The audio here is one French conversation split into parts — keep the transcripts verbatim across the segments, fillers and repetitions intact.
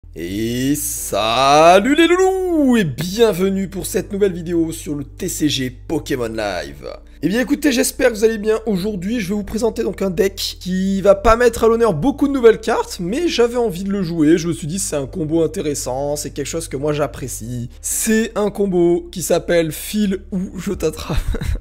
Et salut les loulous et bienvenue pour cette nouvelle vidéo sur le T C G Pokémon Live. Eh bien écoutez, j'espère que vous allez bien. Aujourd'hui, je vais vous présenter donc un deck qui va pas mettre à l'honneur beaucoup de nouvelles cartes, mais j'avais envie de le jouer. Je me suis dit c'est un combo intéressant, c'est quelque chose que moi j'apprécie. C'est un combo qui s'appelle File ou je t'attrape.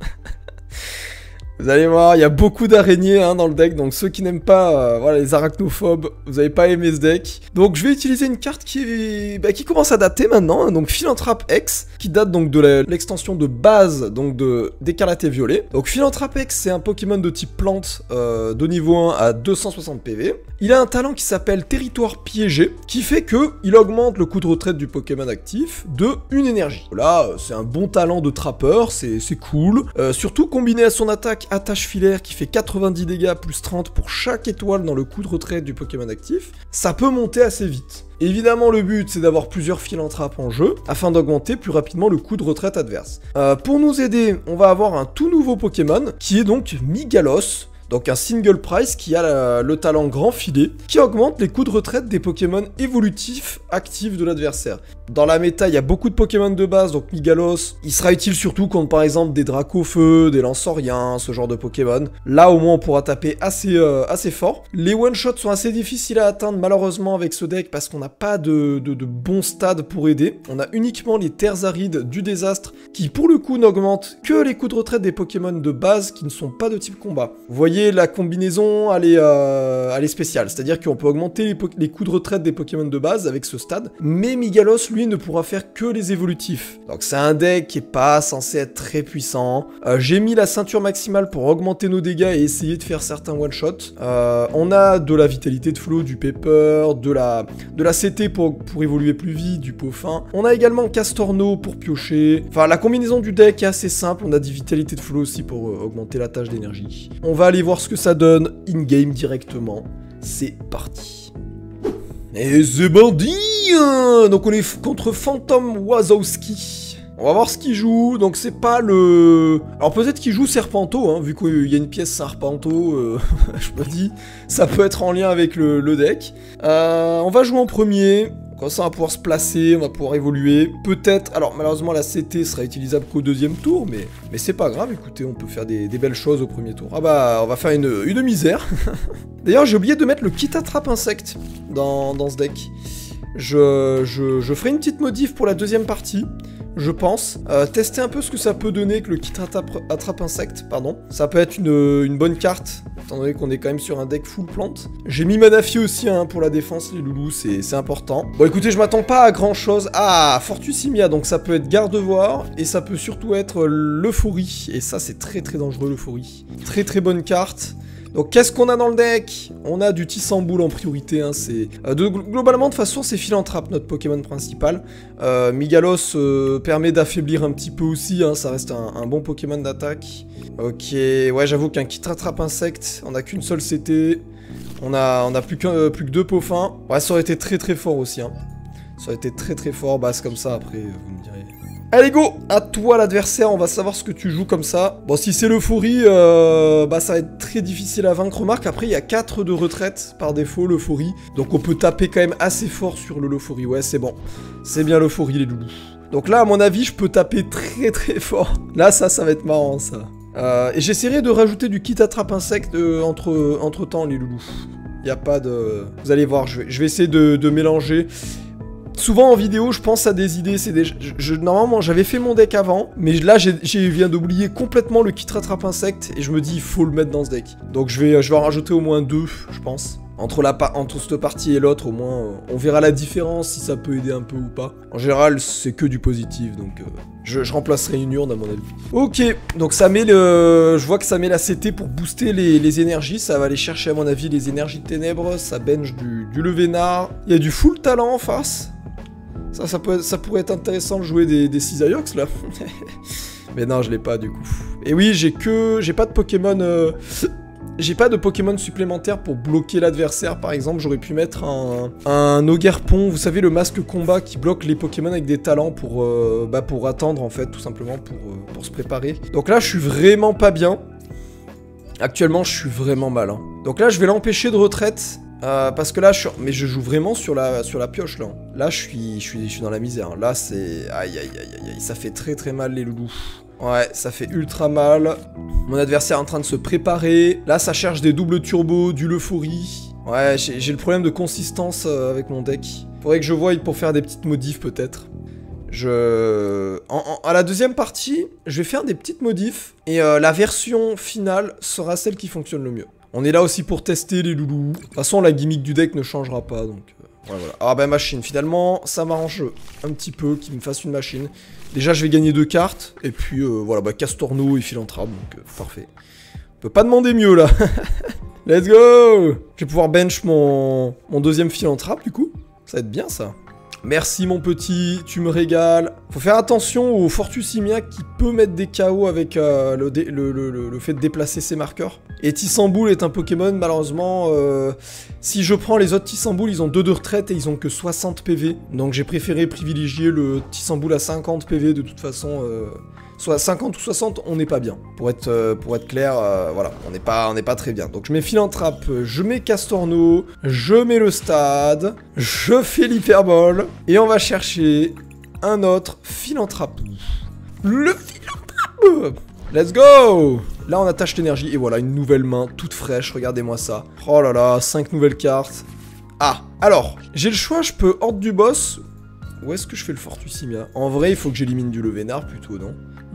Vous allez voir, il y a beaucoup d'araignées hein, dans le deck, donc ceux qui n'aiment pas euh, voilà, les arachnophobes, vous n'avez pas aimé ce deck. Donc je vais utiliser une carte qui, est, bah, qui commence à dater maintenant, hein, donc Philanthrope X, qui date donc de l'extension de base donc de d'Écarlate et Violet. Donc Philanthrope X, c'est un Pokémon de type plante euh, de niveau un à deux cent soixante P V. Il a un talent qui s'appelle Territoire Piégé, qui fait que il augmente le coût de retraite du Pokémon actif de une énergie. Là, c'est un bon talent de trappeur, c'est cool. Euh, surtout combiné à son attaque attache filaire qui fait quatre-vingt-dix dégâts plus trente pour chaque étoile dans le coup de retraite du Pokémon actif, ça peut monter assez vite. Évidemment, le but, c'est d'avoir plusieurs Philanthropes en jeu, afin d'augmenter plus rapidement le coup de retraite adverse. Euh, pour nous aider, on va avoir un tout nouveau Pokémon, qui est donc Migalos, donc un single price qui a la, le talent grand filet, qui augmente les coups de retraite des Pokémon évolutifs actifs de l'adversaire. Dans la méta, il y a beaucoup de Pokémon de base, donc Migalos, il sera utile surtout contre par exemple des Dracofeu, des Lansoriens, ce genre de Pokémon. Là au moins on pourra taper assez, euh, assez fort. Les one-shots sont assez difficiles à atteindre malheureusement avec ce deck parce qu'on n'a pas de, de, de bons stades pour aider. On a uniquement les terres arides du désastre qui pour le coup n'augmentent que les coups de retraite des Pokémon de base qui ne sont pas de type combat. Vous voyez la combinaison, elle est, euh, elle est spéciale, c'est-à-dire qu'on peut augmenter les, les coups de retraite des Pokémon de base avec ce stade, mais Migalos lui ne pourra faire que les évolutifs. Donc c'est un deck qui est pas censé être très puissant. Euh, J'ai mis la ceinture maximale pour augmenter nos dégâts et essayer de faire certains one-shots. Euh, on a de la vitalité de flow, du pepper, de la, de la C T pour, pour évoluer plus vite, du pot fin. On a également Castorno pour piocher. Enfin la combinaison du deck est assez simple, on a des vitalité de flow aussi pour euh, augmenter la tâche d'énergie. On va aller voir ce que ça donne in-game directement. C'est parti. Et c'est bandit hein. Donc on est contre Phantom Wazowski. On va voir ce qu'il joue. Donc c'est pas le... Alors peut-être qu'il joue Serpento, hein, vu qu'il y a une pièce Serpento, euh, je me dis, ça peut être en lien avec le, le deck. Euh, on va jouer en premier. Comme ça on va pouvoir se placer, on va pouvoir évoluer. Peut-être, alors malheureusement la C T sera utilisable qu'au deuxième tour, mais, mais c'est pas grave, écoutez, on peut faire des, des belles choses au premier tour. Ah bah, on va faire une, une misère. D'ailleurs, j'ai oublié de mettre le kit attrape insecte dans, dans ce deck. Je, je, je ferai une petite modif pour la deuxième partie, je pense. Euh, tester un peu ce que ça peut donner que le kit attrape, attrape insecte, pardon. Ça peut être une, une bonne carte, étant donné qu'on est quand même sur un deck full plante. J'ai mis Manaphy aussi hein, pour la défense, les loulous, c'est important. Bon écoutez, je m'attends pas à grand chose. Ah, Fortusimia, donc ça peut être Gardevoir, et ça peut surtout être l'Euphorie. Et ça c'est très très dangereux l'Euphorie. Très très bonne carte. Donc qu'est-ce qu'on a dans le deck? On a du Tissamboule en priorité, hein, c'est... Euh, de, globalement, de toute façon, c'est Philanthrope, notre Pokémon principal. Euh, Migalos euh, permet d'affaiblir un petit peu aussi, hein, ça reste un, un bon Pokémon d'attaque. Ok, ouais, j'avoue qu'un kit attrape insecte, on a qu'une seule C T. On a, on a plus, qu'un, euh, plus que deux pots fins. Ouais, ça aurait été très très fort aussi, hein. Ça aurait été très très fort, bah c'est comme ça, après, vous me direz... Allez go, à toi l'adversaire, on va savoir ce que tu joues comme ça. Bon, si c'est l'Euphorie, euh, bah ça va être très difficile à vaincre. Remarque, après il y a quatre de retraite par défaut, l'Euphorie. Donc on peut taper quand même assez fort sur le l'Euphorie. Ouais, c'est bon. C'est bien l'Euphorie les loulous. Donc là, à mon avis, je peux taper très très fort. Là, ça, ça va être marrant, ça. Euh, et j'essaierai de rajouter du kit attrape insecte euh, entre, entre temps, les loulous. Il n'y a pas de... Vous allez voir, je vais, je vais essayer de, de mélanger... Souvent en vidéo, je pense à des idées, c'est des... Je, je, normalement, j'avais fait mon deck avant, mais là, j'ai viens d'oublier complètement le kit rattrape insecte, et je me dis, il faut le mettre dans ce deck. Donc je vais, je vais en rajouter au moins deux, je pense. Entre, la, entre cette partie et l'autre, au moins, euh, on verra la différence, si ça peut aider un peu ou pas. En général, c'est que du positif, donc euh, je, je remplacerai une urne à mon avis. Ok, donc ça met le... Je vois que ça met la C T pour booster les, les énergies, ça va aller chercher à mon avis les énergies de ténèbres, ça bench du, du Levénard. Il y a du full talent en face. Ça, ça, peut, ça pourrait être intéressant de jouer des, des Cisaillux là. Mais non, je l'ai pas du coup. Et oui, j'ai que... J'ai pas de Pokémon... Euh... J'ai pas de Pokémon supplémentaire pour bloquer l'adversaire, par exemple, j'aurais pu mettre un, un Ogerpon, vous savez, le masque combat qui bloque les Pokémon avec des talents pour, euh, bah, pour attendre, en fait, tout simplement, pour, euh, pour se préparer. Donc là, je suis vraiment pas bien. Actuellement, je suis vraiment mal. Hein. Donc là, je vais l'empêcher de retraite. Euh, parce que là, je suis... Mais je joue vraiment sur la, sur la pioche, là. Là, je suis, je suis, je suis dans la misère. Là, c'est... Aïe, aïe, aïe, aïe, aïe. Ça fait très, très mal, les loulous. Ouais, ça fait ultra mal. Mon adversaire est en train de se préparer. Là, ça cherche des doubles turbos, du Leufori. Ouais, j'ai le problème de consistance euh, avec mon deck. Faudrait que je voie pour faire des petites modifs, peut-être. Je... En, en, à la deuxième partie, je vais faire des petites modifs. Et euh, la version finale sera celle qui fonctionne le mieux. On est là aussi pour tester les loulous. De toute façon, la gimmick du deck ne changera pas, donc... Euh, voilà, voilà. Ah bah, machine, finalement, ça m'arrange un petit peu qu'il me fasse une machine. Déjà, je vais gagner deux cartes. Et puis, euh, voilà, bah, Castorno et Philanthrape, donc euh, parfait. On peut pas demander mieux, là. Let's go! Je vais pouvoir bench mon, mon deuxième Philanthrape, du coup. Ça va être bien, ça. Merci mon petit, tu me régales. Faut faire attention au Fortusimia qui peut mettre des K O avec euh, le, le, le, le, le fait de déplacer ses marqueurs. Et Tissamboul est un Pokémon, malheureusement, euh, si je prends les autres Tissamboul, ils ont deux de retraite et ils ont que soixante P V. Donc j'ai préféré privilégier le Tissamboul à cinquante P V de toute façon. Euh, soit cinquante ou soixante, on n'est pas bien. Pour être, euh, pour être clair, euh, voilà, on n'est pas, on n'est pas très bien. Donc je mets Philanthrape, je mets Castorno, je mets le Stade, je fais l'hyperbole, et on va chercher un autre Philanthrape. Le Philanthrape! Let's go! Là on attache l'énergie, et voilà, une nouvelle main, toute fraîche, regardez-moi ça. Oh là là, cinq nouvelles cartes. Ah, alors, j'ai le choix, je peux horde du boss... Où est-ce que je fais le Fortusimia? En vrai, il faut que j'élimine du Levénard plutôt, non?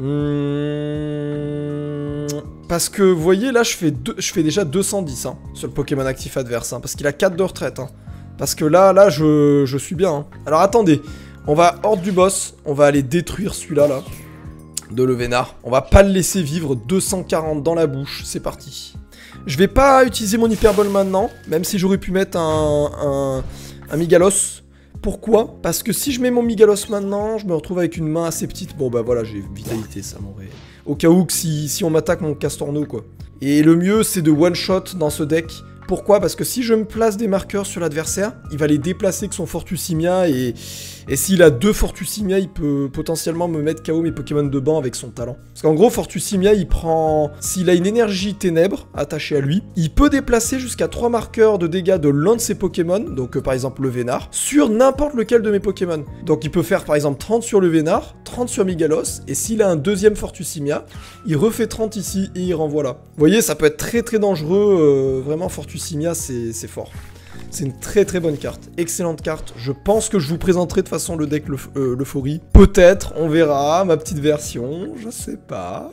Mmh... Parce que, vous voyez, là, je fais, deux... je fais déjà deux cent dix hein, sur le Pokémon actif adverse. Hein, parce qu'il a quatre de retraite. Hein. Parce que là, là, je, je suis bien. Hein. Alors, attendez. On va hors du boss. On va aller détruire celui-là, là. De Levénard. On va pas le laisser vivre. deux cent quarante dans la bouche. C'est parti. Je vais pas utiliser mon Hyperbole maintenant. Même si j'aurais pu mettre un, un, un Migalos. Pourquoi? Parce que si je mets mon Migalos maintenant, je me retrouve avec une main assez petite. Bon bah voilà, j'ai vitalité, ça m'aurait... Au cas où que si, si on m'attaque mon Castorno, quoi. Et le mieux, c'est de one-shot dans ce deck. Pourquoi? Parce que si je me place des marqueurs sur l'adversaire, il va les déplacer que son Fortusimia, et, et s'il a deux Fortusimia, il peut potentiellement me mettre K O mes Pokémon de banc avec son talent. Parce qu'en gros, Fortusimia, il prend... S'il a une énergie ténèbres attachée à lui, il peut déplacer jusqu'à trois marqueurs de dégâts de l'un de ses Pokémon, donc euh, par exemple le Vénard, sur n'importe lequel de mes Pokémon. Donc il peut faire par exemple trente sur le Vénard, trente sur Migalos, et s'il a un deuxième Fortusimia, il refait trente ici et il renvoie là. Vous voyez, ça peut être très très dangereux, euh, vraiment Fortusimia. Simia, c'est fort. C'est une très très bonne carte. Excellente carte. Je pense que je vous présenterai de toute façon le deck l'Euphorie. Euh, Peut-être, on verra. Ma petite version, je sais pas.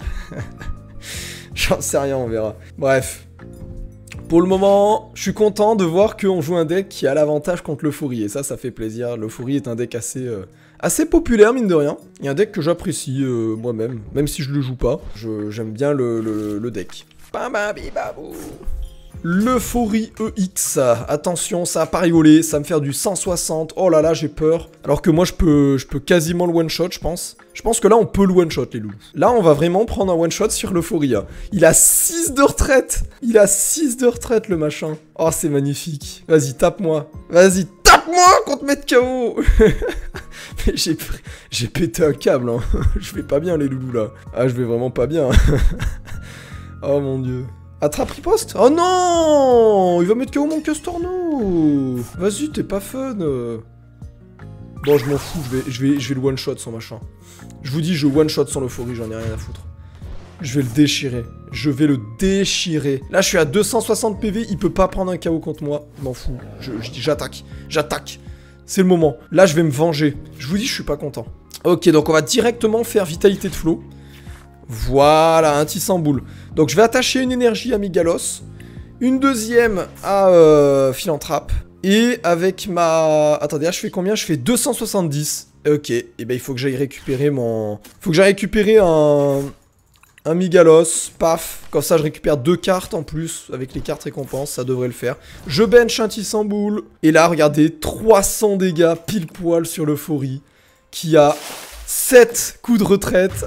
J'en sais rien, on verra. Bref. Pour le moment, je suis content de voir qu'on joue un deck qui a l'avantage contre l'Euphorie. Et ça, ça fait plaisir. L'Euphorie est un deck assez... Euh, assez populaire, mine de rien. Il y a un deck que j'apprécie euh, moi-même. Même si je le joue pas. J'aime bien le, le, le deck. Bam-bam-bibabou. L'Euphorie E X, attention, ça a pas rigolé, ça va me faire du cent soixante, oh là là, j'ai peur. Alors que moi, je peux, je peux quasiment le one-shot, je pense. Je pense que là, on peut le one-shot, les loups. Là, on va vraiment prendre un one-shot sur l'Euphorie. Il a six de retraite. Il a six de retraite, le machin. Oh, c'est magnifique. Vas-y, tape-moi. Vas-y, tape-moi contre mettre K O. Mais j'ai j'ai pété un câble, hein. Je vais pas bien, les loulous, là. Ah, je vais vraiment pas bien. Oh, mon Dieu. Attrape riposte? Oh non! Il va mettre K O mon Castorno! Vas-y, t'es pas fun! Bon, je m'en fous, je vais, je, vais, je vais le one-shot sans machin. Je vous dis, je one-shot sans l'Euphorie, j'en ai rien à foutre. Je vais le déchirer. Je vais le déchirer. Là, je suis à deux cent soixante P V, il peut pas prendre un K O contre moi. Je m'en fous. J'attaque. J'attaque. C'est le moment. Là, je vais me venger. Je vous dis, je suis pas content. Ok, donc on va directement faire Vitalité de Flow. Voilà, un Tissamboul. Donc je vais attacher une énergie à Migalos, une deuxième à euh, Philanthrape, et avec ma... Attendez, là je fais combien? Je fais deux cent soixante-dix. Ok, et ben il faut que j'aille récupérer mon... Faut que j'aille récupérer un... Un Migalos, paf. Comme ça je récupère deux cartes en plus, avec les cartes récompenses, ça devrait le faire. Je bench un Tissamboul, et là regardez, trois cents dégâts pile poil sur l'Euphorie, qui a sept coups de retraite.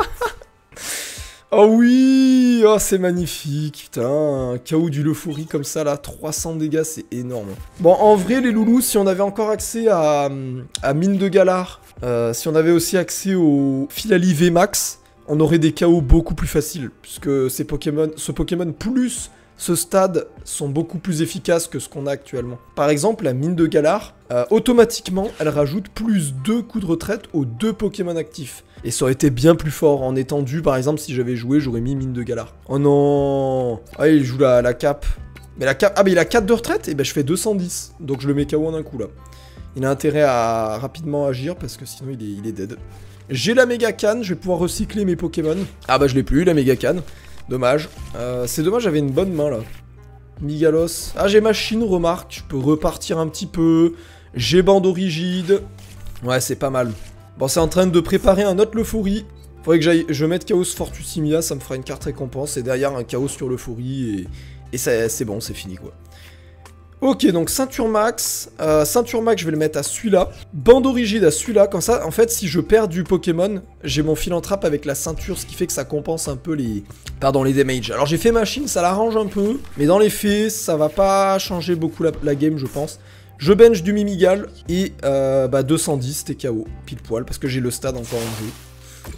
Oh oui! Oh, c'est magnifique, putain, un K O du l'Euphorie comme ça, là, trois cents dégâts, c'est énorme. Bon, en vrai, les loulous, si on avait encore accès à, à Mine de Galar, euh, si on avait aussi accès au Philali V max, on aurait des K O beaucoup plus faciles, puisque ces Pokémon, ce Pokémon plus ce stade sont beaucoup plus efficaces que ce qu'on a actuellement. Par exemple, la mine de Galar, euh, automatiquement, elle rajoute plus deux coups de retraite aux deux Pokémon actifs. Et ça aurait été bien plus fort en étendu, par exemple, si j'avais joué, j'aurais mis mine de Galar. Oh non. Ah, il joue la, la cape. Mais la cape... Ah, mais il a quatre de retraite, et ben je fais deux cent dix. Donc je le mets K O en un coup, là. Il a intérêt à rapidement agir, parce que sinon il est, il est dead. J'ai la méga canne, je vais pouvoir recycler mes Pokémon. Ah bah je l'ai plus, la méga canne. Dommage. Euh, c'est dommage, j'avais une bonne main là. Migalos. Ah, j'ai machine, remarque. Je peux repartir un petit peu. J'ai bandeau rigide. Ouais, c'est pas mal. Bon, c'est en train de préparer un autre Leufourie. Faudrait que j'aille. Je mette Chaos Fortusimia, ça me fera une carte récompense. Et derrière, un Chaos sur Leufourie. Et, et c'est bon, c'est fini quoi. Ok, donc ceinture max, euh, ceinture max je vais le mettre à celui-là, bandeau rigide à celui-là, comme ça, en fait, si je perds du Pokémon, j'ai mon Philanthrape avec la ceinture, ce qui fait que ça compense un peu les... Pardon, les damages. Alors j'ai fait machine, ça l'arrange un peu, mais dans les faits, ça va pas changer beaucoup la, la game, je pense. Je bench du Mimigal, et euh, bah deux cent dix, T K O, pile poil, parce que j'ai le stade encore en jeu.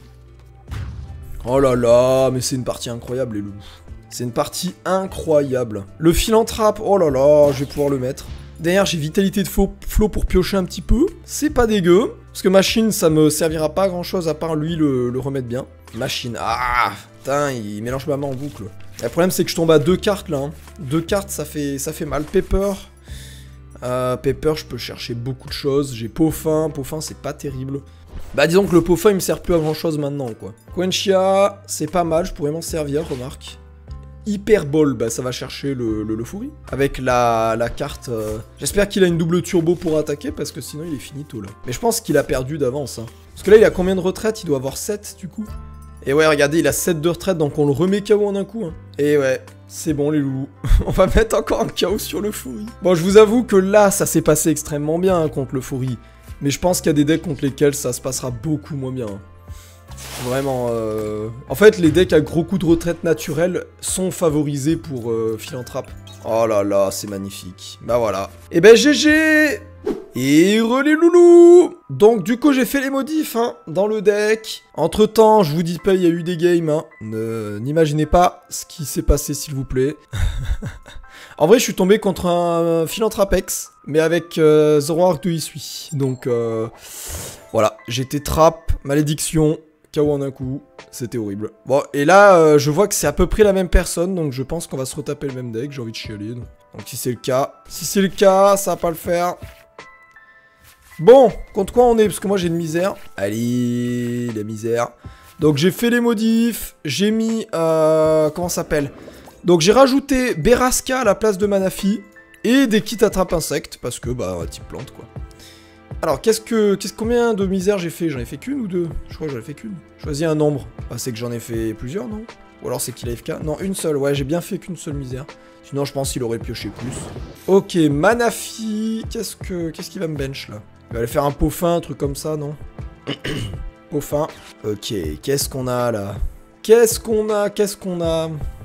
Oh là là, mais c'est une partie incroyable, les loups. C'est une partie incroyable. Le Philanthrape, oh là là, je vais pouvoir le mettre. Derrière, j'ai vitalité de flow pour piocher un petit peu. C'est pas dégueu. Parce que machine, ça me servira pas à grand chose à part lui le, le remettre bien. Machine, ah, putain, il mélange ma main en boucle. Le problème, c'est que je tombe à deux cartes là. Hein. Deux cartes, ça fait, ça fait mal. Pepper. Euh, Pepper, je peux chercher beaucoup de choses. J'ai Peaufin. Peaufin, c'est pas terrible. Bah, disons que le Peaufin, il me sert plus à grand chose maintenant, quoi. Quenchia, c'est pas mal, je pourrais m'en servir, remarque. Hyper Ball, bah ça va chercher le, le Leufourie. Avec la, la carte... Euh... J'espère qu'il a une double turbo pour attaquer, parce que sinon il est finito là. Mais je pense qu'il a perdu d'avance. Hein. Parce que là il a combien de retraite? Il doit avoir sept du coup. Et ouais, regardez, il a sept de retraite, donc on le remet K O en un coup. Hein. Et ouais, c'est bon les loulous. On va mettre encore un K O sur le Leufourie. Bon, je vous avoue que là, ça s'est passé extrêmement bien hein, contre le Leufourie. Mais je pense qu'il y a des decks contre lesquels ça se passera beaucoup moins bien. Hein. Vraiment, euh... en fait, les decks à gros coups de retraite naturels sont favorisés pour euh, Philanthrape. Oh là là, c'est magnifique. Bah voilà. Et ben G G. Et re les loulous. Donc du coup, j'ai fait les modifs hein, dans le deck. Entre temps, je vous dis pas, il y a eu des games. Hein. Ne... N'imaginez pas ce qui s'est passé, s'il vous plaît. En vrai, je suis tombé contre un Philanthrape X, mais avec euh, Zoroark de Hisui. Donc euh... voilà, j'étais trap, malédiction. K O en un coup, c'était horrible. Bon, et là, euh, je vois que c'est à peu près la même personne, donc je pense qu'on va se retaper le même deck, j'ai envie de chialer. Donc, donc si c'est le cas, si c'est le cas, ça va pas le faire. Bon, contre quoi on est? Parce que moi j'ai une misère. Allez, la misère. Donc j'ai fait les modifs, j'ai mis, euh, comment ça s'appelle? Donc j'ai rajouté Berasca à la place de Manafi, et des kits attrape insectes, parce que, bah, type plante, quoi. Alors, qu'est-ce que... Qu'est-ce combien de misères j'ai fait? J'en ai fait qu'une ou deux? Je crois que j'en ai fait qu'une. Choisis un nombre. Ah, c'est que j'en ai fait plusieurs, non? Ou alors c'est qu'il a F K? Non, une seule. Ouais, j'ai bien fait qu'une seule misère. Sinon, je pense qu'il aurait pioché plus. Ok, Manafi. Qu'est-ce que... Qu'est-ce qu'il va me bench, là? Il va aller faire un Peaufin, un truc comme ça, non? Peaufin. Ok, qu'est-ce qu'on a, là? Qu'est-ce qu'on a? Qu'est-ce qu'on a?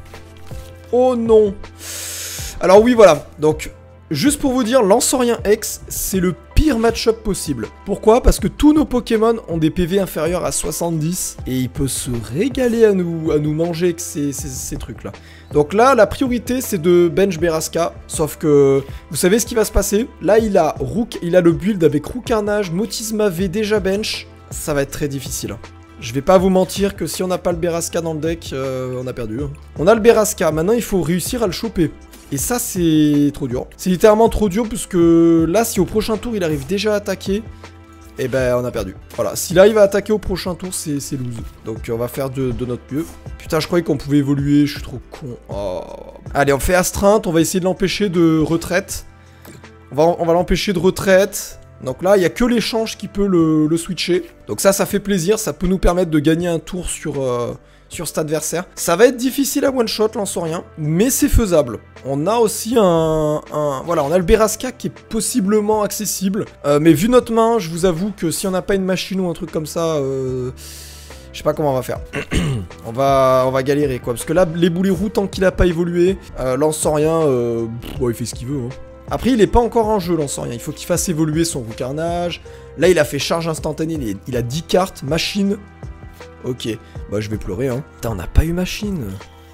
Oh, non. Alors, oui, voilà. Donc... Juste pour vous dire, Lanceurien X, c'est le pire match-up possible. Pourquoi? Parce que tous nos Pokémon ont des P V inférieurs à soixante-dix, et il peut se régaler à nous, à nous manger avec ces, ces, ces trucs-là. Donc là, la priorité, c'est de bench Berasca, sauf que, vous savez ce qui va se passer? Là, il a, Rook, il a le build avec Roucarnage, Motisma V déjà bench, ça va être très difficile. Hein. Je vais pas vous mentir que si on n'a pas le Berasca dans le deck, euh, on a perdu. Hein. On a le Berasca, maintenant il faut réussir à le choper. Et ça, c'est trop dur. C'est littéralement trop dur, puisque là, si au prochain tour, il arrive déjà à attaquer, eh ben, on a perdu. Voilà, s'il arrive à attaquer au prochain tour, c'est lose. Donc, on va faire de, de notre mieux. Putain, je croyais qu'on pouvait évoluer, je suis trop con. Oh. Allez, on fait astreinte, on va essayer de l'empêcher de retraite. On va, on va l'empêcher de retraite. Donc là, il n'y a que l'échange qui peut le, le switcher. Donc ça, ça fait plaisir, ça peut nous permettre de gagner un tour sur... Euh, sur cet adversaire. Ça va être difficile à one-shot, Lanceurien, mais c'est faisable. On a aussi un, un... Voilà, on a le Berasca qui est possiblement accessible. Euh, mais vu notre main, je vous avoue que si on n'a pas une machine ou un truc comme ça... Euh... Je sais pas comment on va faire. on, va, on va galérer, quoi. Parce que là, les boulets roux, tant qu'il a pas évolué, euh, Lanceurien, euh... bon, il fait ce qu'il veut. Hein. Après, il est pas encore en jeu, Lanceurien. Il faut qu'il fasse évoluer son Roucarnage. Là, il a fait charge instantanée. Il, est... il a dix cartes, machine... Ok, bah je vais pleurer hein. Putain, on n'a pas eu machine.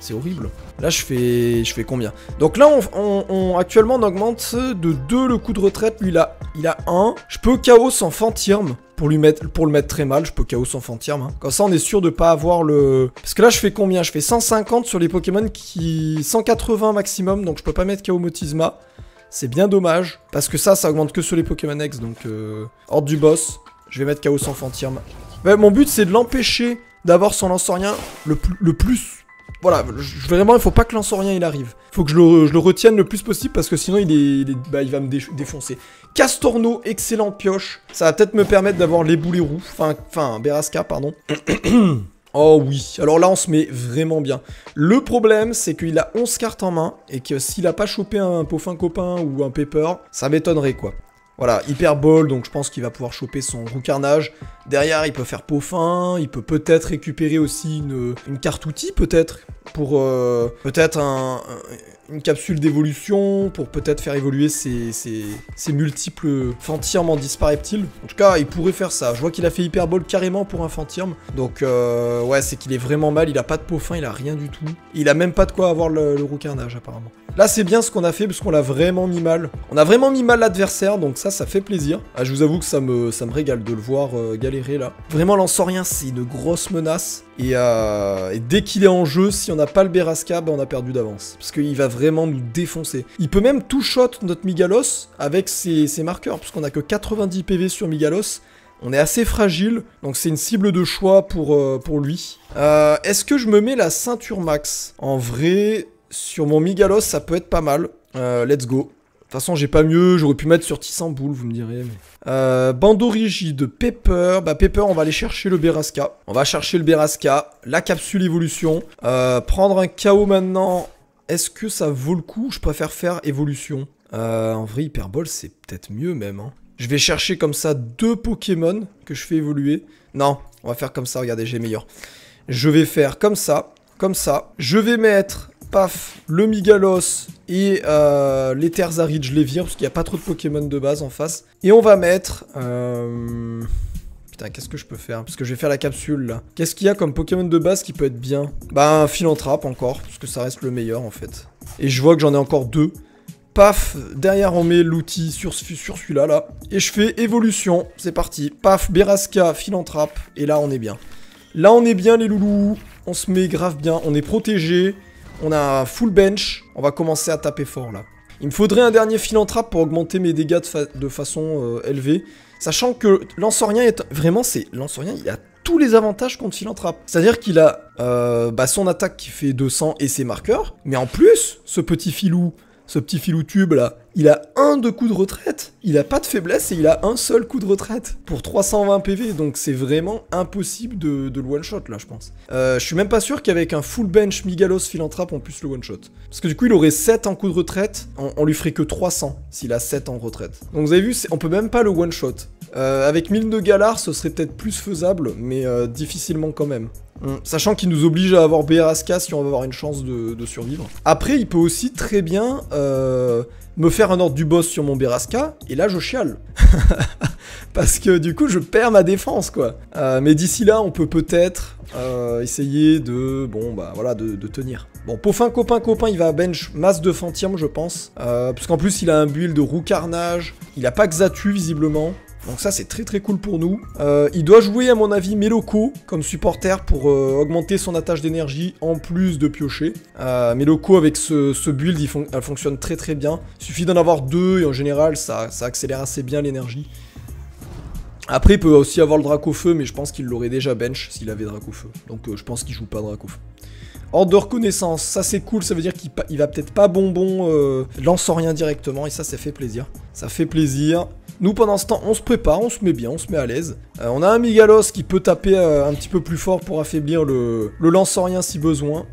C'est horrible. Là, je fais je fais combien? Donc là, on, on, on actuellement, on augmente de deux le coup de retraite. Lui, il a, il a un. Je peux K O sans Fantirm pour, lui mettre, pour le mettre très mal. Je peux K O sans Fantirm. Hein. Comme ça, on est sûr de pas avoir le... Parce que là, je fais combien? Je fais cent cinquante sur les Pokémon qui... cent quatre-vingts maximum. Donc, je peux pas mettre K O Motisma. C'est bien dommage. Parce que ça, ça augmente que sur les Pokémon X. Donc, euh... hors du boss, je vais mettre K O sans Fantirm. Ouais, mon but, c'est de l'empêcher d'avoir son Lansorien le, plus, le plus... Voilà, je, vraiment, il faut pas que Lansorien il arrive. Il faut que je le, je le retienne le plus possible parce que sinon il, est, il, est, bah, il va me dé défoncer. Castorno, excellent pioche. Ça va peut-être me permettre d'avoir les boulets roux. Enfin, enfin, Beraska, pardon. Oh oui, alors là on se met vraiment bien. Le problème c'est qu'il a onze cartes en main et que s'il a pas chopé un Peaufin copain ou un Pepper, ça m'étonnerait quoi. Voilà, Hyper Ball, donc je pense qu'il va pouvoir choper son Roucarnage. Derrière, il peut faire Peaufin, il peut peut-être récupérer aussi une, une carte outil, peut-être, pour euh, peut-être un, un, une capsule d'évolution, pour peut-être faire évoluer ses, ses, ses multiples Fantirm en Dispareptile. En tout cas, il pourrait faire ça. Je vois qu'il a fait Hyper Ball carrément pour un Fantirm. Donc, euh, ouais, c'est qu'il est vraiment mal, il a pas de Peaufin, il a rien du tout. Il a même pas de quoi avoir le, le Roucarnage, apparemment. Là, c'est bien ce qu'on a fait, parce qu'on l'a vraiment mis mal. On a vraiment mis mal l'adversaire, donc ça, ça fait plaisir. Ah, je vous avoue que ça me, ça me régale de le voir euh, galérer, là. Vraiment, Lansorien, c'est une grosse menace. Et, euh, et dès qu'il est en jeu, si on n'a pas le Beraska, ben on a perdu d'avance. Parce qu'il va vraiment nous défoncer. Il peut même two-shot notre Migalos avec ses, ses marqueurs, parce qu'on a que quatre-vingt-dix P V sur Migalos. On est assez fragile, donc c'est une cible de choix pour, euh, pour lui. Euh, Est-ce que je me mets la ceinture max? En vrai... Sur mon Migalos, ça peut être pas mal. Euh, let's go. De toute façon, j'ai pas mieux. J'aurais pu mettre sur Tissamboule, vous me direz. Mais... Euh, bandeau rigide, Pepper. Bah, Pepper, on va aller chercher le Beraska. On va chercher le Beraska. La capsule évolution. Euh, prendre un K O maintenant. Est-ce que ça vaut le coup? Je préfère faire évolution. Euh, en vrai, Hyper Ball, c'est peut-être mieux même. Hein. Je vais chercher comme ça deux Pokémon que je fais évoluer. Non, on va faire comme ça. Regardez, j'ai meilleur. Je vais faire comme ça. Comme ça. Je vais mettre... Paf, le Migalos et euh, les Terzaride, je les vire parce qu'il n'y a pas trop de Pokémon de base en face. Et on va mettre... Euh... Putain, qu'est-ce que je peux faire? Parce que je vais faire la capsule là. Qu'est-ce qu'il y a comme Pokémon de base qui peut être bien? Bah, un Philanthrape encore, parce que ça reste le meilleur en fait. Et je vois que j'en ai encore deux. Paf, derrière on met l'outil sur, sur celui-là là. Et je fais évolution, c'est parti. Paf, Beraska, Philanthrape. Et là on est bien. Là on est bien les loulous. On se met grave bien, on est protégé. On a un full bench, on va commencer à taper fort là. Il me faudrait un dernier Philanthrape pour augmenter mes dégâts de, fa de façon euh, élevée. Sachant que Lansorien est... Vraiment, c'est... Lansorien, il a tous les avantages contre Philanthrape. C'est-à-dire qu'il a euh, bah, son attaque qui fait deux cents et ses marqueurs. Mais en plus, ce petit filou, ce petit filou tube là, il a un de coup de retraite. Il a pas de faiblesse et il a un seul coup de retraite pour trois cent vingt P V. Donc c'est vraiment impossible de, de le one-shot là, je pense. Euh, je suis même pas sûr qu'avec un full bench Migalos Philanthrape, on puisse le one-shot. Parce que du coup, il aurait sept en coup de retraite. On, on lui ferait que trois cents s'il a sept en retraite. Donc vous avez vu, on peut même pas le one-shot. Euh, avec mille de Galar, ce serait peut-être plus faisable, mais euh, difficilement quand même. Hum, Sachant qu'il nous oblige à avoir Beraska si on va avoir une chance de, de survivre. Après, il peut aussi très bien... Euh, me faire un ordre du boss sur mon Beraska, et là je chiale. Parce que du coup je perds ma défense quoi. Euh, mais d'ici là on peut peut-être euh, essayer de, bon bah voilà, de, de tenir. Bon, Peaufin copain copain, il va bench masse de Fantirm je pense. Euh, parce qu'en plus il a un build de Roucarnage, il a pas Xatu visiblement. Donc ça c'est très très cool pour nous. Euh, il doit jouer à mon avis Meloko comme supporter pour euh, augmenter son attache d'énergie en plus de piocher. Euh, Meloko avec ce, ce build il fon elle fonctionne très très bien. Il suffit d'en avoir deux et en général ça, ça accélère assez bien l'énergie. Après il peut aussi avoir le Dracofeu mais je pense qu'il l'aurait déjà bench s'il avait Dracofeu. Donc euh, je pense qu'il joue pas Dracofeu. Ordre de reconnaissance, ça c'est cool, ça veut dire qu'il va peut-être pas bonbon euh, Lansorien directement et ça ça fait plaisir. Ça fait plaisir. Nous, pendant ce temps, on se prépare, on se met bien, on se met à l'aise. Euh, on a un Migalos qui peut taper euh, un petit peu plus fort pour affaiblir le, le Lansorien si besoin.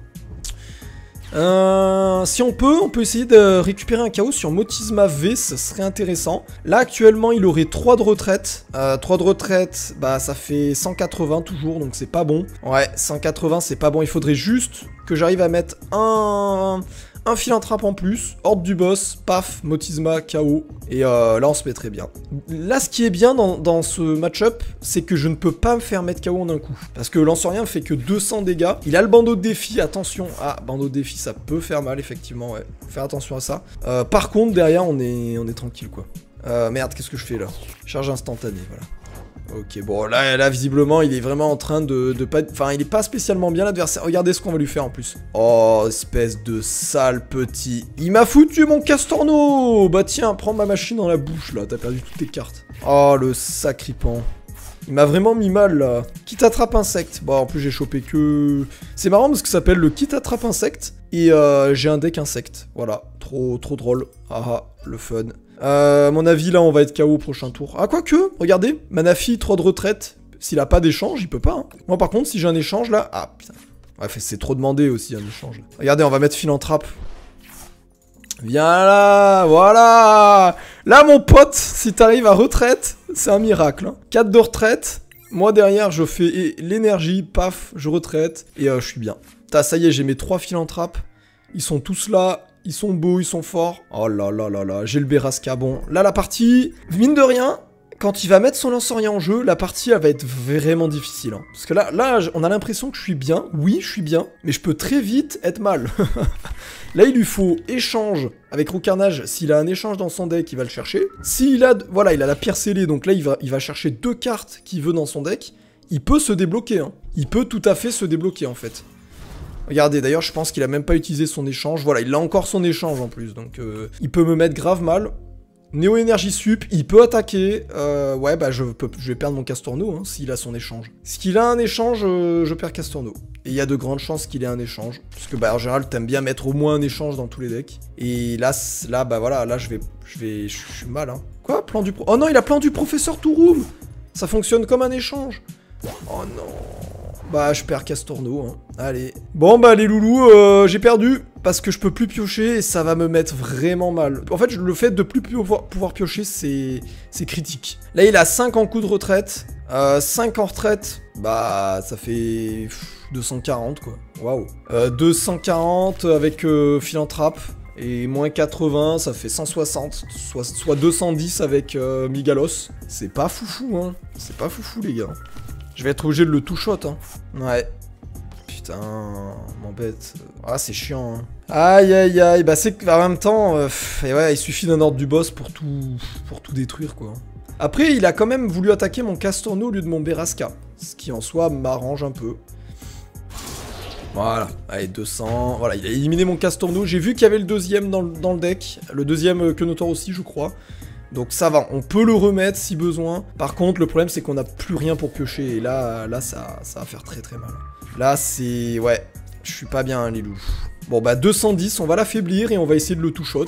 Euh, si on peut, on peut essayer de récupérer un K O sur Motisma V, ce serait intéressant. Là, actuellement, il aurait trois de retraite. Euh, trois de retraite, bah ça fait cent quatre-vingts toujours, donc c'est pas bon. Ouais, cent quatre-vingts, c'est pas bon. Il faudrait juste que j'arrive à mettre un, Un philanthrope en plus, horde du boss, paf, Motisma, K O. Et euh, là, on se met très bien. Là, ce qui est bien dans, dans ce match-up, c'est que je ne peux pas me faire mettre K O en un coup. Parce que Lancerien fait que deux cents dégâts. Il a le bandeau de défi, attention. Ah, bandeau de défi, ça peut faire mal, effectivement, ouais. Faut faire attention à ça. Euh, par contre, derrière, on est, on est tranquille, quoi. Euh, merde, qu'est-ce que je fais, là? Charge instantanée, voilà. Ok, bon, là, là, visiblement, il est vraiment en train de, de pas... Enfin, il est pas spécialement bien, l'adversaire. Regardez ce qu'on va lui faire, en plus. Oh, espèce de sale petit... Il m'a foutu mon Castorno. Bah tiens, prends ma machine dans la bouche, là. T'as perdu toutes tes cartes. Oh, le sacripant. Il m'a vraiment mis mal, là. Kit attrape insecte. Bon, en plus, j'ai chopé que... C'est marrant, parce que ça s'appelle le kit attrape insecte. Et euh, j'ai un deck insecte. Voilà, trop, trop drôle. Ah ah, le fun. Euh, à mon avis, là, on va être K O au prochain tour. Ah, quoique, regardez, Manafi, trois de retraite. S'il a pas d'échange, il peut pas. Hein. Moi, par contre, si j'ai un échange, là... Ah, putain. Ouais, c'est trop demandé aussi, un échange. Regardez, on va mettre philanthrope. Viens là, voilà. Là, mon pote, si t'arrives à retraite, c'est un miracle. Hein. quatre de retraite. Moi, derrière, je fais l'énergie, paf, je retraite. Et euh, je suis bien. Putain, ça y est, j'ai mes trois philanthrapes. Ils sont tous là. Ils sont beaux, ils sont forts. Oh là là là là, j'ai le Berasca. Bon, là, la partie, mine de rien, quand il va mettre son Lancerien en jeu, la partie, elle va être vraiment difficile. Hein. Parce que là, là, on a l'impression que je suis bien. Oui, je suis bien, mais je peux très vite être mal. Là, il lui faut échange avec Roucarnage. S'il a un échange dans son deck, il va le chercher. S'il a... Voilà, il a la pierre scellée, donc là, il va, il va chercher deux cartes qu'il veut dans son deck. Il peut se débloquer. Hein. Il peut tout à fait se débloquer, en fait. Regardez, d'ailleurs, je pense qu'il a même pas utilisé son échange. Voilà, il a encore son échange en plus, donc euh, il peut me mettre grave mal. Néo énergie sup, il peut attaquer. Euh, ouais, bah je, peux, je vais perdre mon Castorno hein, s'il a son échange. S'il a un échange, euh, je perds Castorno. Et il y a de grandes chances qu'il ait un échange. Parce que bah en général, t'aimes bien mettre au moins un échange dans tous les decks. Et là, là bah voilà, là je vais, je vais, je suis mal. Hein. Quoi, plan du pro... Oh non, il a plan du professeur Touroum. Ça fonctionne comme un échange. Oh non. Bah, je perds Castorno, hein. Allez. Bon, bah, les loulous, euh, j'ai perdu. Parce que je peux plus piocher et ça va me mettre vraiment mal. En fait, le fait de plus pouvoir, pouvoir piocher, c'est critique. Là, il a cinq en coup de retraite. Euh, cinq en retraite. Bah, ça fait deux cent quarante, quoi. Waouh. Euh, deux cent quarante avec euh, philanthrope. Et moins quatre-vingts, ça fait cent soixante. Soit, soit deux cent dix avec euh, Migalos. C'est pas foufou, hein. C'est pas foufou, les gars. Je vais être obligé de le two-shot, hein. Ouais. Putain, m'embête. Ah, c'est chiant, hein. Aïe, aïe, aïe. Bah, c'est qu'en même temps, euh, et ouais, il suffit d'un ordre du boss pour tout, pour tout détruire, quoi. Après, il a quand même voulu attaquer mon Castorno au lieu de mon Berasca. Ce qui, en soi, m'arrange un peu. Voilà. Allez, deux cents. Voilà, il a éliminé mon Castorno. J'ai vu qu'il y avait le deuxième dans le, dans le deck. Le deuxième euh, Kenotor aussi, je crois. Donc ça va, on peut le remettre si besoin. Par contre, le problème, c'est qu'on n'a plus rien pour piocher. Et là, là ça, ça va faire très très mal. Là, c'est... Ouais, je suis pas bien, hein, les loups. Bon, bah, deux cent dix, on va l'affaiblir et on va essayer de le two-shot.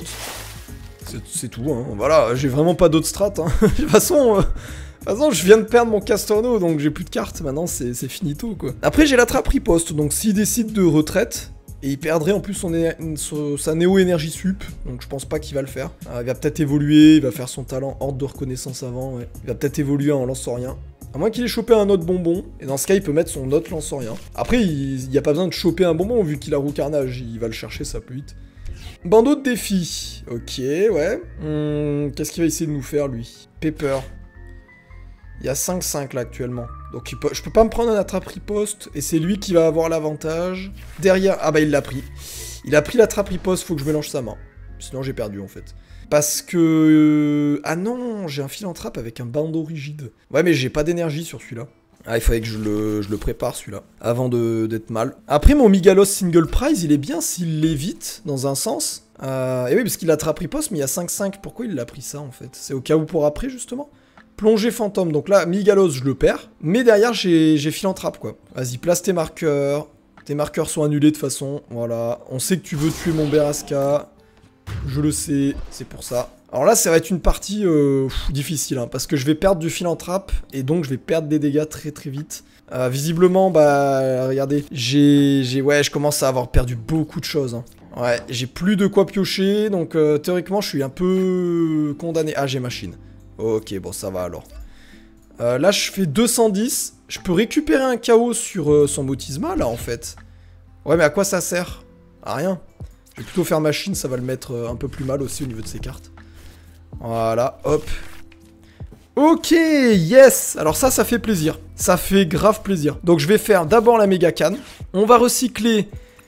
C'est tout, hein. Voilà, j'ai vraiment pas d'autre strat. Hein. De toute façon... Euh... De toute façon, je viens de perdre mon Castorno, donc j'ai plus de cartes. Maintenant, c'est finito, quoi. Après, j'ai la trappe riposte. Donc, s'il décide de retraite... Et il perdrait en plus son, son, sa néo-énergie sup, donc je pense pas qu'il va le faire. Euh, il va peut-être évoluer, il va faire son talent horde de reconnaissance avant, ouais. Il va peut-être évoluer en Lancerien. À moins qu'il ait chopé un autre bonbon, et dans ce cas il peut mettre son autre Lancerien. Après, il n'y a pas besoin de choper un bonbon, vu qu'il a Roucarnage, il va le chercher, ça plus vite. Bandeau de défi, ok, ouais. Hum, Qu'est-ce qu'il va essayer de nous faire, lui? Pepper. Il y a cinq cinq là actuellement. Donc il peut, je peux pas me prendre un attrape riposte. Et c'est lui qui va avoir l'avantage. Derrière. Ah bah il l'a pris. Il a pris l'attrape riposte, faut que je mélange sa main. Sinon j'ai perdu en fait. Parce que... Ah non, j'ai un philanthrope avec un bandeau rigide. Ouais mais j'ai pas d'énergie sur celui-là. Ah il fallait que je le, je le prépare celui-là. Avant d'être mal. Après mon Migalos single prize il est bien s'il l'évite dans un sens. Euh, et oui parce qu'il a attrape riposte mais il y a cinq cinq. Pourquoi il l'a pris ça en fait? C'est au cas où pour après justement. Plongée fantôme, donc là, Migalos, je le perds. Mais derrière, j'ai philanthrope, quoi. Vas-y, place tes marqueurs. Tes marqueurs sont annulés de toute façon. Voilà. On sait que tu veux tuer mon Berasca. Je le sais, c'est pour ça. Alors là, ça va être une partie euh, pff, difficile, hein, parce que je vais perdre du philanthrope, et donc je vais perdre des dégâts très très vite. Euh, visiblement, bah, regardez, j'ai... Ouais, je commence à avoir perdu beaucoup de choses, hein. Ouais, j'ai plus de quoi piocher, donc euh, théoriquement, je suis un peu condamné. Ah, j'ai machine. Ok, bon, ça va alors. Euh, là, je fais deux cent dix. Je peux récupérer un K O sur euh, son Motisma, là, en fait. Ouais, mais à quoi ça sert? À rien. Je vais plutôt faire machine, ça va le mettre un peu plus mal aussi au niveau de ses cartes. Voilà, hop. Ok, yes. Alors ça, ça fait plaisir. Ça fait grave plaisir. Donc je vais faire d'abord la méga canne. On va recycler...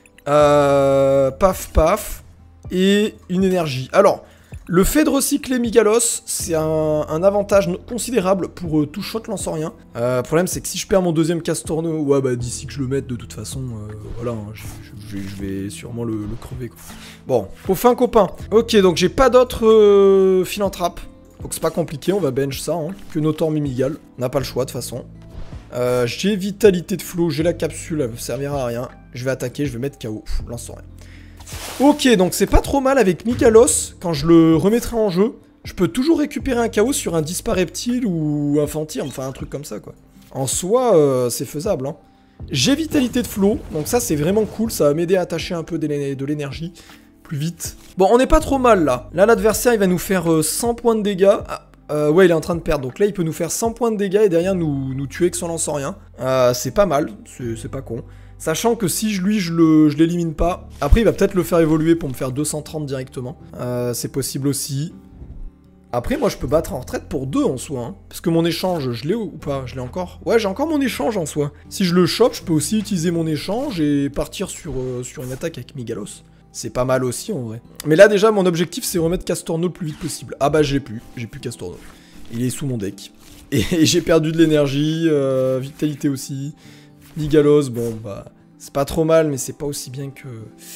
Euh, paf, paf. Et une énergie. Alors... Le fait de recycler Migalos, c'est un, un avantage considérable pour euh, tout shot lance rien. Euh, le problème, c'est que si je perds mon deuxième Castorno, ouais, bah d'ici que je le mette, de toute façon, euh, voilà, hein, je, je, je vais sûrement le, le crever, quoi. Bon, pour fin copain. Ok, donc j'ai pas d'autres euh, philanthropes. Donc c'est pas compliqué, on va bench ça, hein. Que Notor Mimigal. On n'a pas le choix, de toute façon. Euh, j'ai vitalité de flow, j'ai la capsule, elle ne servira à rien. Je vais attaquer, je vais mettre K O. Lance rien. Ok, donc c'est pas trop mal avec Migalos, quand je le remettrai en jeu, je peux toujours récupérer un K O sur un Dispareptile ou un Fantirm, enfin un truc comme ça, quoi. En soi, euh, c'est faisable, hein. J'ai vitalité de flow, donc ça c'est vraiment cool, ça va m'aider à attacher un peu de l'énergie plus vite. Bon, on n'est pas trop mal, là. Là, l'adversaire, il va nous faire euh, cent points de dégâts. Ah, euh, ouais, il est en train de perdre, donc là, il peut nous faire cent points de dégâts et derrière nous, nous tuer avec son lance rien. Euh, c'est pas mal, c'est pas con. Sachant que si je, lui, je le, je l'élimine pas, après il va peut-être le faire évoluer pour me faire deux cent trente directement. Euh, c'est possible aussi. Après, moi je peux battre en retraite pour deux en soi. Hein. Parce que mon échange, je l'ai ou pas? Je l'ai encore? Ouais, j'ai encore mon échange en soi. Si je le chope, je peux aussi utiliser mon échange et partir sur, euh, sur une attaque avec Migalos. C'est pas mal aussi en vrai. Mais là déjà, mon objectif c'est remettre Castorno le plus vite possible. Ah bah j'ai plus, j'ai plus Castorno. Il est sous mon deck. Et, et j'ai perdu de l'énergie, euh, vitalité aussi. Migalos, bon bah, c'est pas trop mal, mais c'est pas aussi bien que...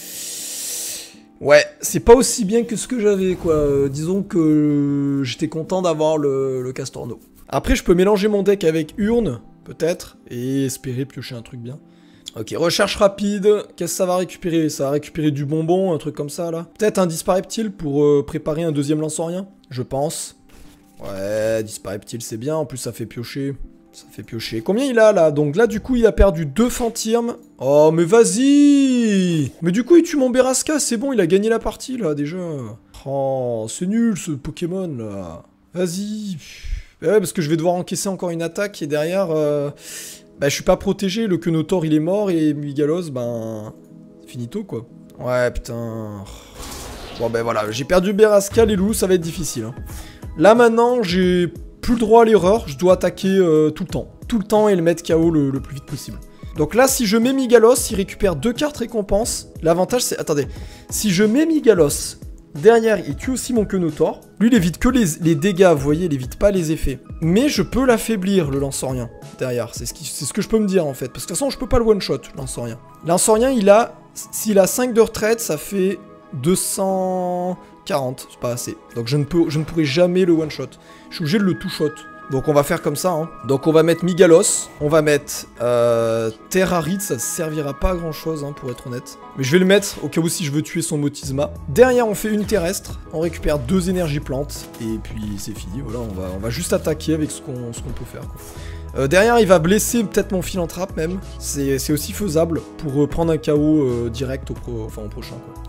Ouais, c'est pas aussi bien que ce que j'avais, quoi. Euh, disons que j'étais content d'avoir le, le Castorno. Après, je peux mélanger mon deck avec Urne, peut-être, et espérer piocher un truc bien. Ok, recherche rapide, qu'est-ce que ça va récupérer? Ça va récupérer du bonbon, un truc comme ça, là. Peut-être un Dispareptile pour euh, préparer un deuxième lance-en-rien, je pense. Ouais, Dispareptile, c'est bien, en plus ça fait piocher... Ça fait piocher. Combien il a là? Donc là du coup il a perdu deux Fantirm. Oh mais vas-y. Mais du coup il tue mon Beraska, c'est bon, il a gagné la partie là déjà. Oh c'est nul ce Pokémon là. Vas-y. Ouais parce que je vais devoir encaisser encore une attaque et derrière euh... bah je suis pas protégé, le Kenotor il est mort et Migalos ben finito quoi. Ouais putain. Bon ben voilà, j'ai perdu Beraska les loups, ça va être difficile hein. Là maintenant j'ai plus le droit à l'erreur, je dois attaquer euh, tout le temps. Tout le temps et le mettre K O le, le plus vite possible. Donc là, si je mets Migalos, il récupère deux cartes récompenses. L'avantage, c'est... Attendez. Si je mets Migalos, derrière, il tue aussi mon Kenotor. Lui, il évite que les, les dégâts, vous voyez, il évite pas les effets. Mais je peux l'affaiblir, le lance-en-rien, derrière. C'est ce, qui, c'est ce que je peux me dire, en fait. Parce que de toute façon, je peux pas le one-shot, lance-en-rien. Lance-en-rien, il a... S'il a cinq de retraite, ça fait deux cent quarante. C'est pas assez. Donc je ne, peux, je ne pourrai jamais le one-shot. Je suis obligé de le two-shot. Donc on va faire comme ça. Hein. Donc on va mettre Migalos. On va mettre euh, Terre Aride. Ça ne servira pas à grand chose hein, pour être honnête. Mais je vais le mettre au cas où si je veux tuer son Motisma. Derrière on fait une terrestre. On récupère deux énergies plantes. Et puis c'est fini. Voilà, on va, on va juste attaquer avec ce qu'on ce qu'on peut faire. Quoi. Euh, derrière il va blesser peut-être mon Philanthrope même. C'est aussi faisable pour euh, prendre un K O euh, direct au, pro, enfin, au prochain. Quoi.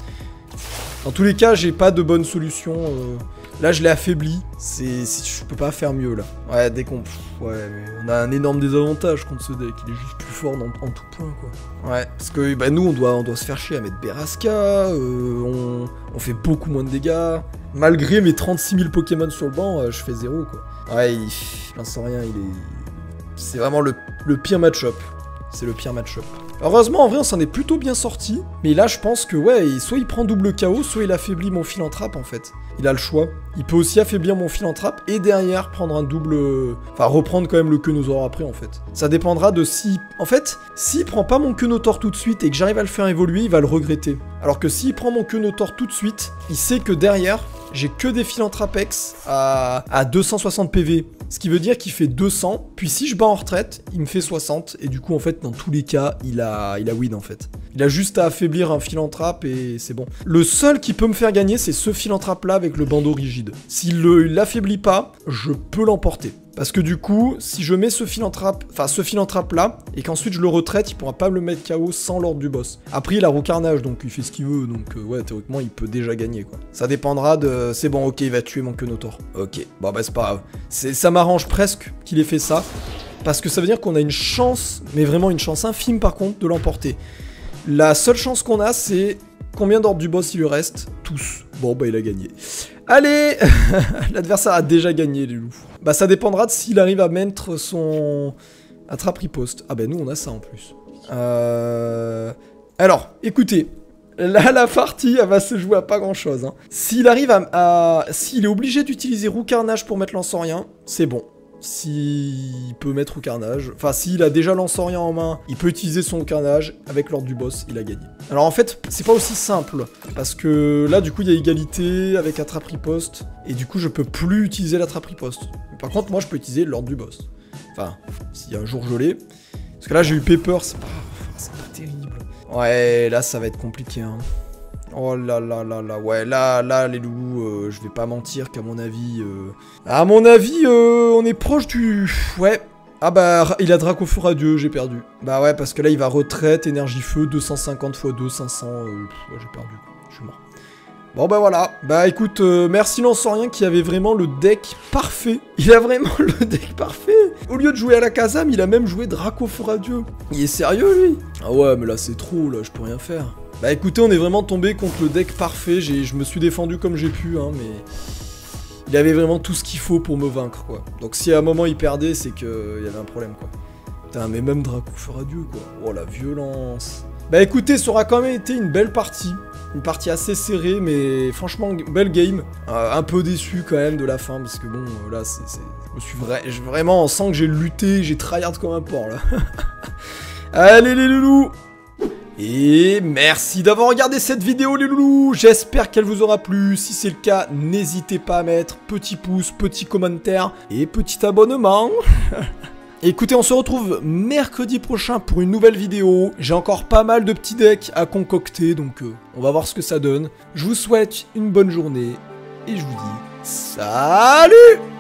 Dans tous les cas j'ai pas de bonne solution. Euh... Là, je l'ai affaibli. C'est, je peux pas faire mieux, là. Ouais, dès qu'on... Ouais, mais on a un énorme désavantage contre ce deck. Il est juste plus fort dans, en tout point, quoi. Ouais, parce que bah, nous, on doit, on doit se faire chier à mettre Beraska. Euh, on, on fait beaucoup moins de dégâts. Malgré mes trente-six mille Pokémon sur le banc, euh, je fais zéro, quoi. Ouais, il... L'instant rien, il est... C'est vraiment le, le pire match-up. C'est le pire match-up. Heureusement, en vrai, on s'en est plutôt bien sorti. Mais là, je pense que, ouais, soit il prend double K O, soit il affaiblit mon Philanthrope, en fait. Il a le choix. Il peut aussi affaiblir mon Philanthrope et derrière prendre un double... Enfin, reprendre quand même le Kenosaur après, en fait. Ça dépendra de si... En fait, s'il prend pas mon Kenotor tout de suite et que j'arrive à le faire évoluer, il va le regretter. Alors que s'il prend mon Kenotor tout de suite, il sait que derrière, j'ai que des Philanthropex à, à deux cent soixante P V. Ce qui veut dire qu'il fait deux cents, puis si je bats en retraite, il me fait soixante, et du coup, en fait, dans tous les cas, il a, il a win, en fait. Il a juste à affaiblir un Philanthrope, et c'est bon. Le seul qui peut me faire gagner, c'est ce Philanthrope-là avec le bandeau rigide. S'il l'affaiblit pas, je peux l'emporter. Parce que du coup, si je mets ce Philanthrope, enfin ce Philanthrope-là, et qu'ensuite je le retraite, il pourra pas me le mettre K O sans l'ordre du boss. Après, il a Roucarnage, donc il fait ce qu'il veut, donc euh, ouais, théoriquement, il peut déjà gagner, quoi. Ça dépendra de... C'est bon, ok, il va tuer mon Kenotor. Ok, bon bah c'est pas grave. Ça m'arrange presque qu'il ait fait ça, parce que ça veut dire qu'on a une chance, mais vraiment une chance infime par contre, de l'emporter. La seule chance qu'on a, c'est Combien d'ordres du boss il lui reste? Tous. Bon, bah il a gagné. Allez. L'adversaire a déjà gagné, les loups. Bah ça dépendra de s'il arrive à mettre son... Attrape riposte. Ah bah nous on a ça en plus. Euh... Alors, écoutez. Là, la partie, elle va se jouer à pas grand chose. Hein. S'il arrive à... à... S'il est obligé d'utiliser roue carnage pour mettre lance-en-rien, c'est bon. S'il peut mettre au carnage, enfin s'il a déjà lance-en-rien en main, il peut utiliser son carnage, avec l'ordre du boss, il a gagné. Alors en fait, c'est pas aussi simple, parce que là du coup il y a égalité avec attrape riposte, et du coup je peux plus utiliser l'attrape riposte. Par contre moi je peux utiliser l'ordre du boss. Enfin, si un jour je l'ai, parce que là j'ai eu Pepper, c'est pas... c'est pas terrible. Ouais, là ça va être compliqué hein. Oh là là là là, ouais, là, là, les loups, euh, je vais pas mentir qu'à mon avis... Euh... À mon avis, euh, on est proche du... Ouais. Ah bah, il a Dracofu radieux, j'ai perdu. Bah ouais, parce que là, il va retraite, énergie feu, deux cent cinquante fois deux, cinq cents... Euh, ouais, j'ai perdu, je suis mort. Bon bah voilà, bah écoute, euh, merci Lance-en-Rien qui avait vraiment le deck parfait. Il a vraiment le deck parfait. Au lieu de jouer à la Kazam, il a même joué Dracofu radieux. Il est sérieux, lui? Ah ouais, mais là, c'est trop, là, je peux rien faire. Bah écoutez, on est vraiment tombé contre le deck parfait, je me suis défendu comme j'ai pu, hein, mais... Il avait vraiment tout ce qu'il faut pour me vaincre, quoi. Donc si à un moment il perdait, c'est qu'il y avait un problème, quoi. Putain, mais même Dracofu radieux, quoi. Oh, la violence. Bah écoutez, ça aura quand même été une belle partie. Une partie assez serrée, mais franchement, belle game. Euh, un peu déçu, quand même, de la fin, parce que bon, là, c'est... Je me suis vra... je, vraiment, on sent que j'ai lutté, j'ai tryhard comme un porc, là. Allez, les loulous! Et merci d'avoir regardé cette vidéo les loulous, j'espère qu'elle vous aura plu, si c'est le cas, n'hésitez pas à mettre petit pouce, petit commentaire et petit abonnement. Écoutez, on se retrouve mercredi prochain pour une nouvelle vidéo, j'ai encore pas mal de petits decks à concocter, donc euh, on va voir ce que ça donne. Je vous souhaite une bonne journée et je vous dis salut!